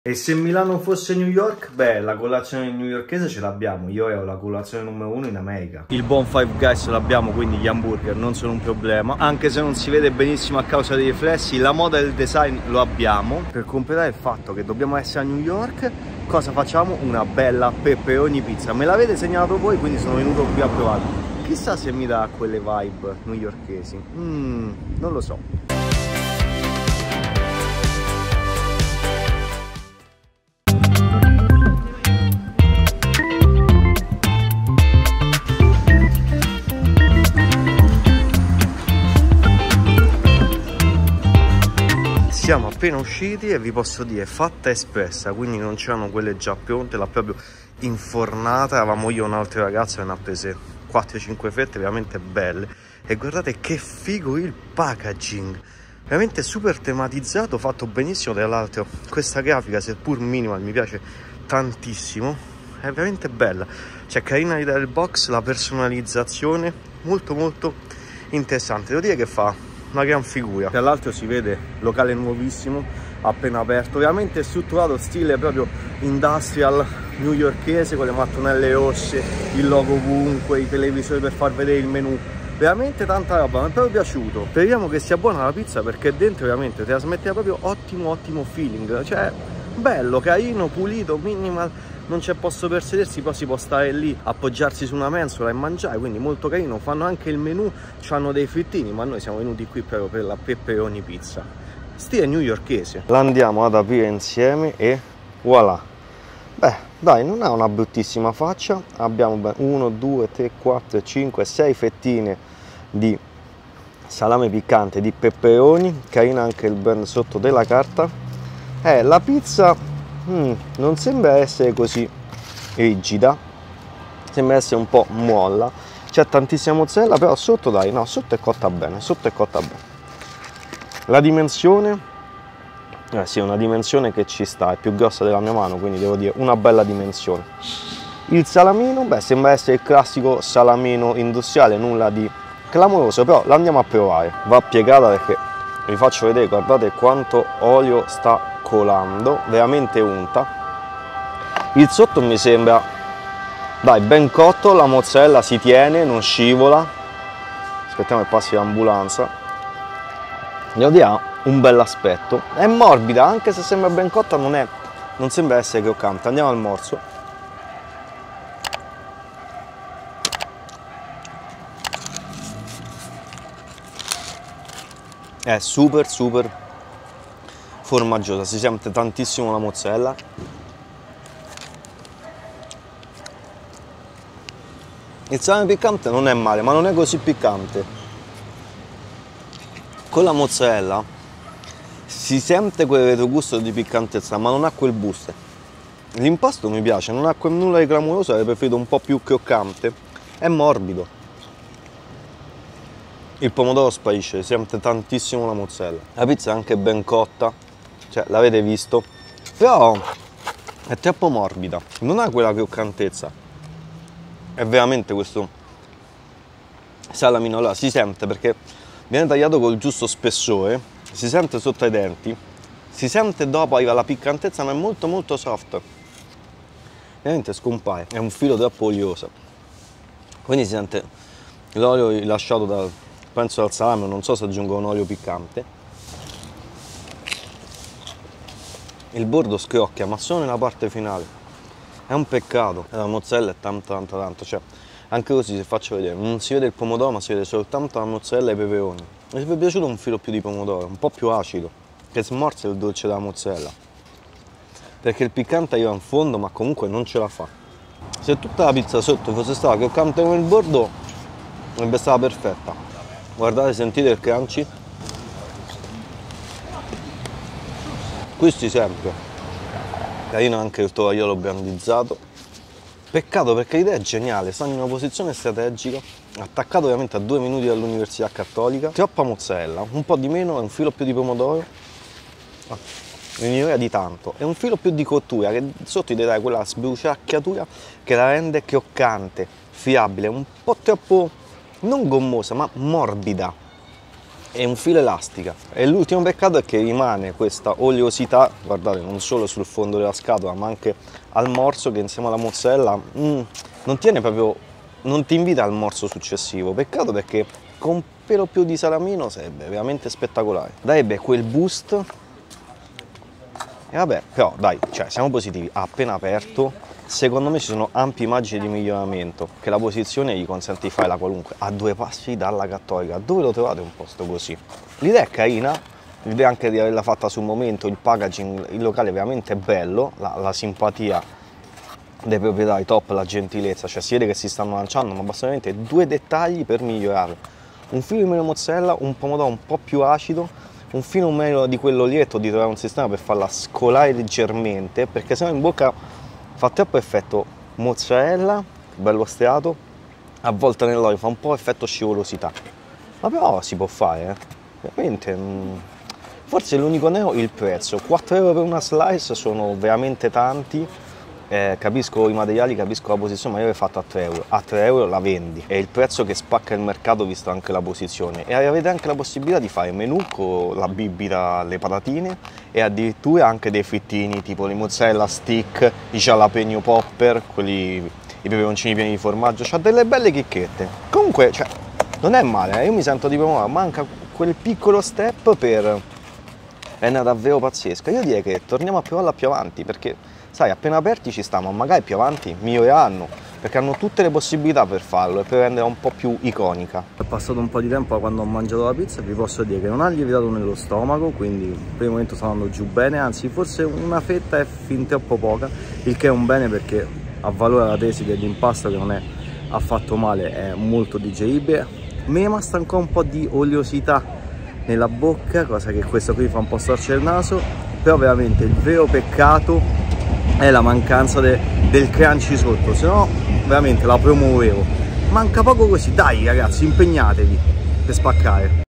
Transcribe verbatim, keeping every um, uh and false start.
E se Milano fosse New York? Beh, la colazione newyorkese ce l'abbiamo. Io ho la colazione numero uno in America. Il buon Five Guys l'abbiamo, quindi gli hamburger non sono un problema. Anche se non si vede benissimo a causa dei riflessi, la moda del design lo abbiamo. Per completare il fatto che dobbiamo essere a New York, cosa facciamo? Una bella pepperoni pizza. Me l'avete segnalato voi, quindi sono venuto qui a provare. Chissà se mi dà quelle vibe newyorkesi. Mmm, non lo so. Siamo appena usciti e vi posso dire fatta espressa, quindi non c'erano quelle già pronte, l'ha proprio infornata. Eravamo io e un altro ragazzo che ne ha prese quattro cinque fette veramente belle e guardate che figo il packaging, veramente super tematizzato, fatto benissimo. Tra l'altro questa grafica, seppur minimal, mi piace tantissimo, è veramente bella, c'è carina l'idea del box, la personalizzazione molto molto interessante, devo dire che fa una gran figura. Tra l'altro si vede locale nuovissimo, appena aperto, veramente strutturato stile proprio industrial newyorkese, con le mattonelle rosse, il logo ovunque, i televisori per far vedere il menù, veramente tanta roba, mi è proprio piaciuto. Speriamo che sia buona la pizza, perché dentro veramente trasmette proprio ottimo ottimo feeling, cioè bello, carino, pulito, minimal, non c'è posto per sedersi, poi si può stare lì, appoggiarsi su una mensola e mangiare, quindi molto carino. Fanno anche il menù, hanno dei frittini, ma noi siamo venuti qui proprio per la pepperoni pizza, stile newyorkese. La andiamo ad aprire insieme e voilà. Beh, dai, non ha una bruttissima faccia. Abbiamo uno, due, tre, quattro, cinque, sei fettine di salame piccante, di pepperoni, carina anche il brand sotto della carta. Eh, la pizza Mm, non sembra essere così rigida, sembra essere un po' molla, c'è tantissima mozzarella, però sotto dai, no, sotto è cotta bene, sotto è cotta bene. La dimensione, eh sì, una dimensione che ci sta, è più grossa della mia mano, quindi devo dire una bella dimensione. Il salamino, beh, sembra essere il classico salamino industriale, nulla di clamoroso, però lo andiamo a provare. Va piegata perché vi faccio vedere, guardate quanto olio sta colando, veramente unta. Il sotto mi sembra, dai, ben cotto, la mozzarella si tiene, non scivola. Aspettiamo che passi l'ambulanza. Devo dire, ha un bel aspetto, è morbida, anche se sembra ben cotta, non è, non sembra essere croccante. Andiamo al morso. È super super formaggiosa, si sente tantissimo la mozzarella. Il salame piccante non è male, ma non è così piccante. Con la mozzarella si sente quel retrogusto di piccantezza, ma non ha quel boost. L'impasto mi piace, non ha quel nulla di clamoroso, avrei preferito un po' più croccante. È morbido. Il pomodoro sparisce, si sente tantissimo la mozzarella. La pizza è anche ben cotta, cioè l'avete visto, però è troppo morbida, non ha quella croccantezza. È veramente questo salamino là, si sente perché viene tagliato col giusto spessore, si sente sotto ai denti, si sente dopo, arriva la piccantezza, ma è molto molto soft, veramente scompare, è un filo troppo olioso, quindi si sente l'olio rilasciato dal, penso dal salame, non so se aggiungo un olio piccante. Il bordo scrocchia, ma solo nella parte finale. È un peccato. La mozzarella è tanto tanto tanto, cioè anche così, se faccio vedere, non si vede il pomodoro, ma si vede soltanto la mozzarella e i peperoni. Mi è piaciuto un filo più di pomodoro, un po' più acido, che smorza il dolce della mozzarella, perché il piccante arriva in fondo, ma comunque non ce la fa. Se tutta la pizza sotto fosse stata croccante come il bordo, sarebbe stata perfetta. Guardate, sentite il crunchy. Questi sempre. Carino anche il tovagliolo brandizzato. Peccato perché l'idea è geniale, stanno in una posizione strategica, attaccato ovviamente a due minuti dall'Università Cattolica. Troppa mozzarella, un po' di meno e un filo più di pomodoro. Ah, un'idea di tanto. E un filo più di cottura, che sotto ti dai quella sbruciacchiatura che la rende croccante, fiabile, un po' troppo, non gommosa, ma morbida. è un filo elastica. E l'ultimo peccato è che rimane questa oleosità, guardate, non solo sul fondo della scatola ma anche al morso, che insieme alla mozzarella mm, non tiene proprio, non ti invita al morso successivo. Peccato, perché con un pelo più di salamino sarebbe veramente spettacolare, darebbe quel boost. E vabbè, però dai, cioè siamo positivi. Ha appena aperto, secondo me ci sono ampi margini di miglioramento, che la posizione gli consente di fare la qualunque, a due passi dalla Cattolica. Dove lo trovate un posto così? L'idea è carina, l'idea anche di averla fatta sul momento, il packaging, il locale è veramente bello, la, la simpatia dei proprietari top, la gentilezza, cioè si vede che si stanno lanciando, ma bastano veramente due dettagli per migliorarlo. Un filo di meno mozzarella, un pomodoro un po' più acido, un filo meno di quello lietto, di trovare un sistema per farla scolare leggermente, perché sennò in bocca fa troppo effetto mozzarella, bello striato, a volte nell'olio fa un po' effetto scivolosità, ma però si può fare, eh. Veramente, mh, forse l'unico neo è il prezzo, quattro euro per una slice sono veramente tanti. Eh, capisco i materiali, capisco la posizione, ma io l'ho fatto a tre euro. A tre euro la vendi, è il prezzo che spacca il mercato visto anche la posizione, e avete anche la possibilità di fare menù con la bibita, le patatine e addirittura anche dei frittini tipo le mozzarella stick, i jalapeno popper, quelli, i peperoncini pieni di formaggio. C'ha delle belle chicchette. Comunque, cioè, non è male, eh? Io mi sento di promuovere, manca quel piccolo step per rendere davvero pazzesca. Io direi che torniamo a provarla più avanti, perché sai, appena aperti ci sta, ma magari più avanti miglioreranno, perché hanno tutte le possibilità per farlo e per renderla un po' più iconica. È passato un po' di tempo da quando ho mangiato la pizza e vi posso dire che non ha lievitato nello stomaco, quindi per il momento sta andando giù bene, anzi forse una fetta è fin troppo poca, il che è un bene perché avvalora la tesi dell'impasto, che non è affatto male, è molto digeribile. Mi è rimasta ancora un po' di oleosità nella bocca, cosa che questo qui fa un po' storcere il naso, però veramente il vero peccato è la mancanza de, del crunchy sotto, se no veramente la promuovevo. Manca poco così, dai ragazzi, impegnatevi per spaccare.